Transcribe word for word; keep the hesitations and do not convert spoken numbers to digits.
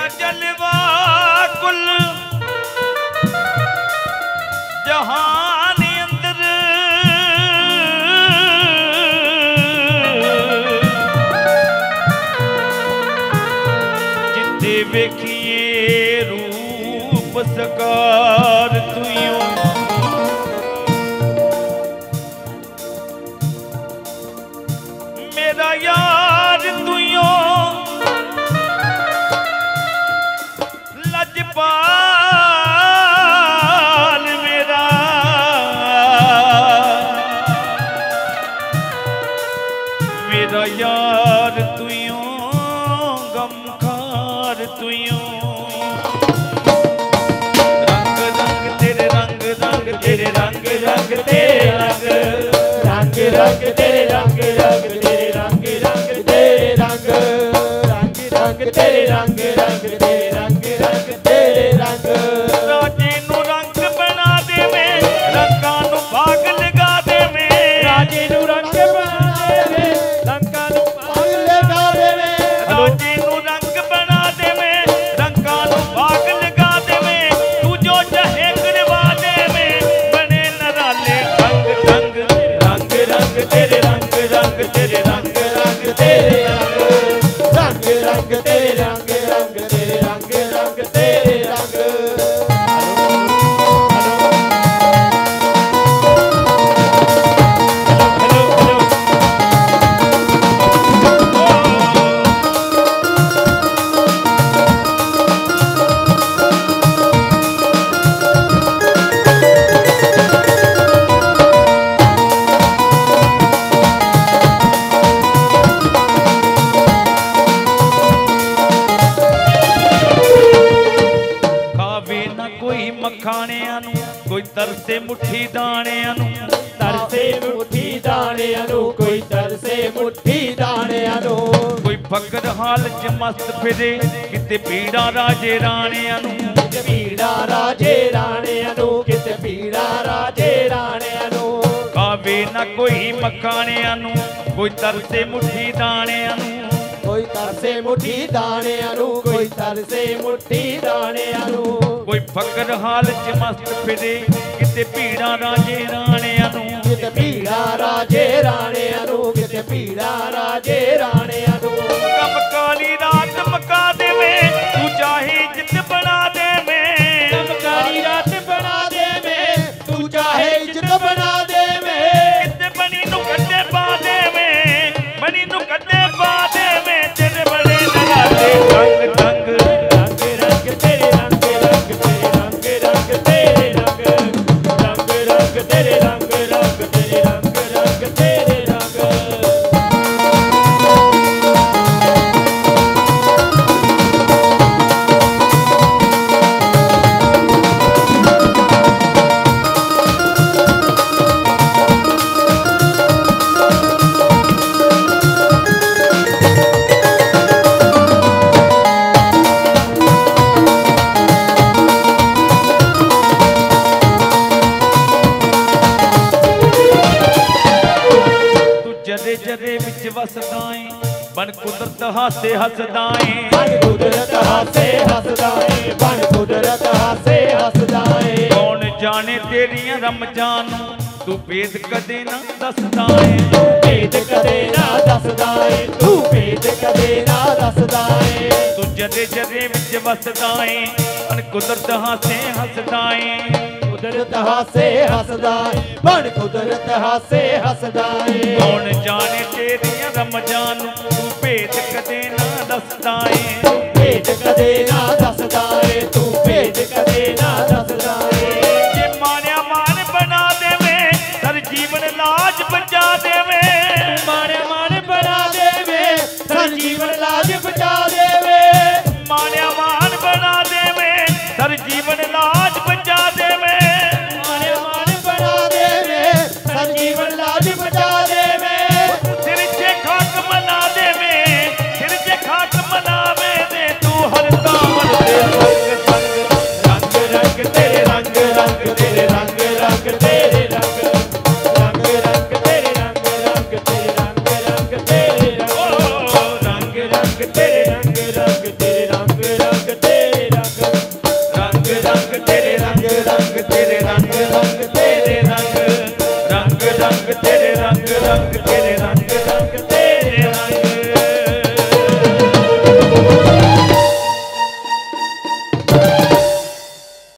तेरा जलवा कुल जहान अंदर जिथे वेखिए रूप सकार तुइयों मेरा यार तुइयों लजपाल मेरा मेरा यार तुइयों गमखार तुइयों रंग रंग तेरे रंग रंग तेरे रंग रंग तेरे रंग रंग रंग तेरे रंग रंग तेरे रंग रंग तेरे रंग रंग रंग तेरे रंग रंग तेरे रंग रंग तेरे रंग राजे नू रंग बना दे में रंगां नू भाग लगा दे में राजे नू रंग बना दे में रंगां नू भाग लगा दे में राजे नू रंग बना दे में रंगां नू भाग लगा दे में तू जो चाहे करवा दे में बने नराले रंग रंग रंग रंग तेरे रंग रंग तेरे रंग रंग तेरे रंग रंग रंग तेरे रंग रंग तेरे रंग रंग तेरे रंग मखाणियां नू कोई तरसे मुट्ठी दाणियां नू तरसे मुट्ठी दाणियां नू कोई तरसे मुट्ठी दाणियां नू कोई फकर हाल च मस्त फिरे किते पीड़ा राजे राणियां नू किते पीड़ा राजे राणियां नू किते पीड़ा राजे राणियां नू कावे ना कोई मखाणियां नू कोई तरसे मुट्ठी दाणियां नू कोई तरसे मुट्ठी दाणियां नू कोई तरसे मुट्ठी दाणियां नू कोई फकर हाल च मस्त फिरे किते पीड़ा राजे राणियां नू किते पीड़ा राजे राणियां नू किते पीड़ा राजे राणियां नू कम काली रात मका दे में तू चाहे जित बना दे में कम काली रात बना दे में तू चाहे जित बना दे में किते बनी नू कटे पा दे में बनी नू कटे पा दे में तेरे बड़े नगाते रंग रंग रंग रंग तेरे रंग रंग तेरे रंग रंग तेरे रंग रंग रंग तेरे रंग रंग तेरे रंग रंग तेरे रंग वसदाए बन कुदरत हासे हसदाए बन कुदरत हासे हसदाए बन कुदरत हासे हसदाए कौन जाने तेरियां रमजान तू भेद कदे ना दसदाए तू भेद कदे ना दसदाए तू भेद कदे ना दसदाए तू जदे जदे विच वसदाए बन कुदरत हासे हसदाए कुदरत हासे हसदाए बन कुदरत हासे हसदाए कौन जाने तेरियां रमजान तू भेद कदे ना दसदाए भेद कदे ना दसदाए तू भेद कदे ना दसदाए जे मानिया मान बना देवे सर जीवन लाज बचा देवे मानिया मान बना देवे सर जीवन लाज बचा देवे मानिया मान बना देवे सर जीवन लाज बचा देवे मानिया मान बना देवे सर जीवन लाज बचा देवे सिर से खाक मना देवे सिर से खाक मनावे दे तू हर दामन दे रंग रंग तेरे रंग रंग तेरे रंग रंग तेरे रंग रंग रंग तेरे रंग रंग तेरे रंग रंग तेरे रंग रंग रंग तेरे रंग रंग तेरे रंग रंग रंग